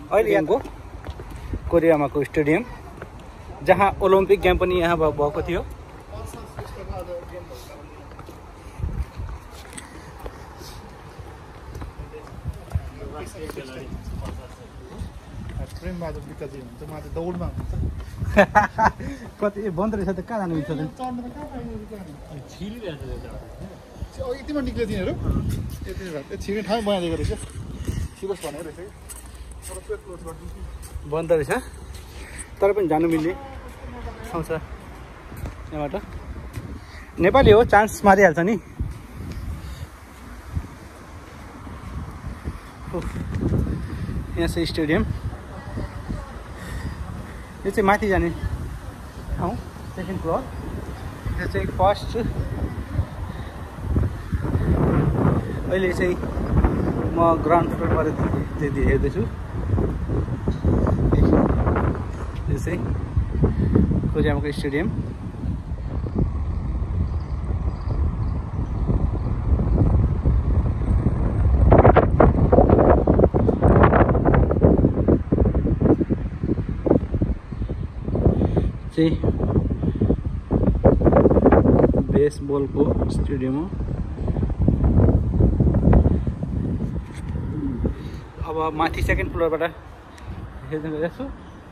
अहिले यहाँको कोरियामाको स्टेडियम जहाँ ओलम्पिक गेम पनि यहाँ भएको थियो। कति बन्द रहेछ त कहाँ जानु हुन्छ बन्द रहेछ तर पनि जानु मिल्ने ठाउँ छ यहाँबाट। नेपाली हो चान्स मारिहाल्छ नि। यहाँ चाहिँ स्टेडियम यो चाहिँ माथि जाने ठाउँ सेकेन्ड फ्लोर। यो चाहिँ फर्स्ट अहिले चाहिँ म ग्राउन्ड फ्लोरबाट हेर्दैछु। यो चाहिँ कोरियामाको स्टेडियम। बेसबलको स्टेडियम हो। अब माथि सेकेन्ड फ्लोरबाट हेर्दै गएको छु।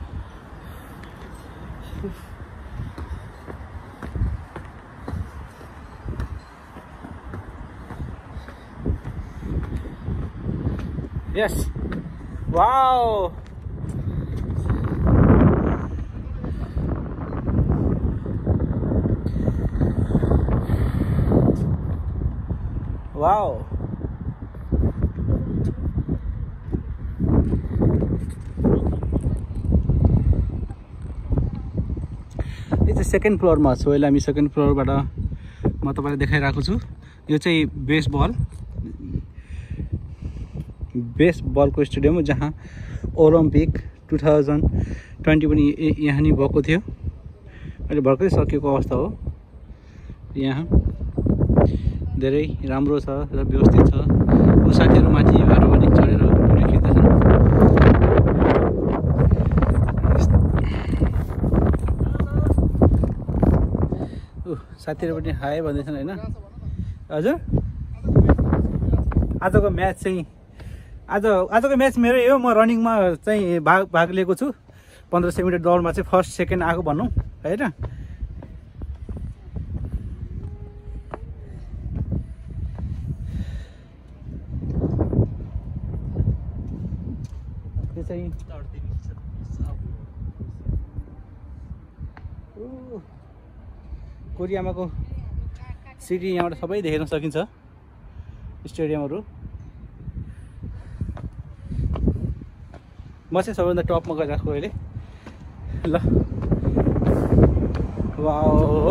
यस वाओ वाओ यो चाहिँ सेकेन्ड फ्लोरमा छु। अहिले हामी सेकेन्ड फ्लोरबाट म तपाईँलाई देखाइरहेको छु। यो चाहिँ बेसबलको स्टेडियम हो जहाँ ओलम्पिक 2020 पनि यहाँ नि भएको थियो। अहिले भर्खरै सकिएको अवस्था हो। यहाँ धेरै राम्रो छ र व्यवस्थित छ। साथीहरू माथि बाटो पनि चढेर भिडियो खिच्दैछन्। साथीहरू पनि हाय भन्दैछन् होइन। हजुर आजको म्याच चाहिँ आजको म्याच मेरो यो म रनिङमा चाहिँ भाग लिएको छु। 1500 मिटर दौडमा चाहिँ फर्स्ट सेकेन्ड आएको भनौँ होइन। यो चाहिँ कोरियामाको सिटी यहाँबाट सबै देख्न सकिन्छ स्टेडियमहरू। म चाहिँ सबैभन्दा टपमा गइरहेको अहिले। ल वाओ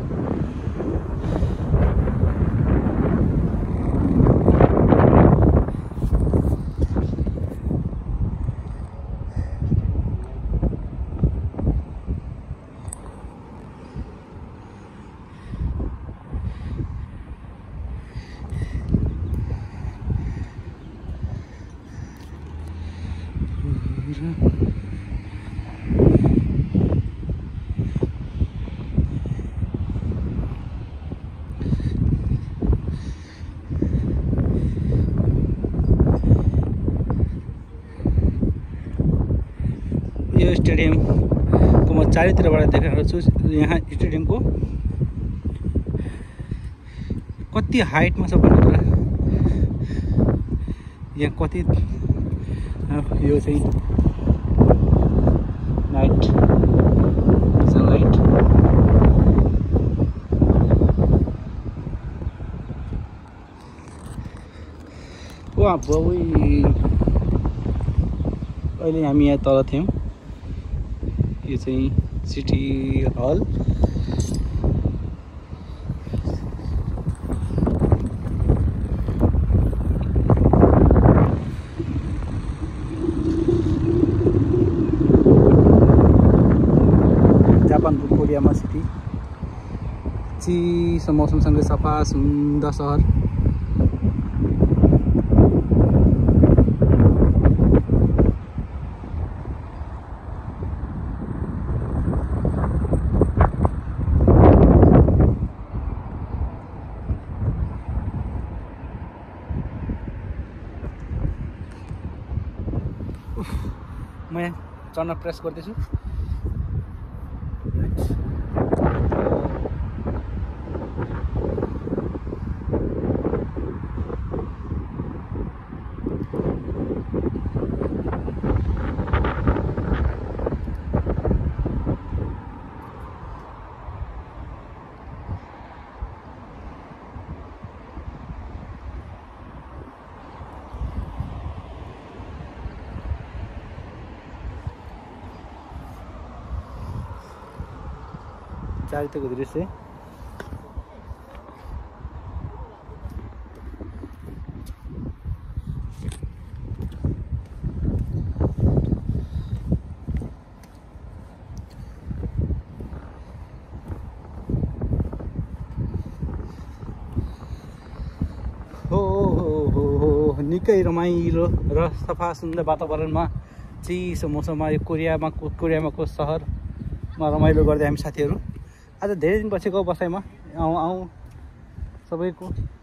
यो स्टेडियमको म चारैतिरबाट देखाएको छु। यहाँ स्टेडियमको कति हाइटमा छ भन्ने कुरा। यहाँ कति यो चाहिँ नाइट सनलाइट वा बाबुई। अहिले हामी यहाँ तल थियौँ। यो चाहिँ सिटी हल। जापानको कोरियामा सिटी चिसो मौसमसँगै सफा सुन्दर सहर। म यहाँ चढ्न प्रयास गर्दैछु। चारैतिरको दृश्य हो निकै रमाइलो र सफा सुन्दर वातावरणमा चिसो मौसममा यो कोरियामाको सहरमा रमाइलो गर्दै हामी साथीहरू आज धेरै दिन बसेको बसाइमा आउँ सबैको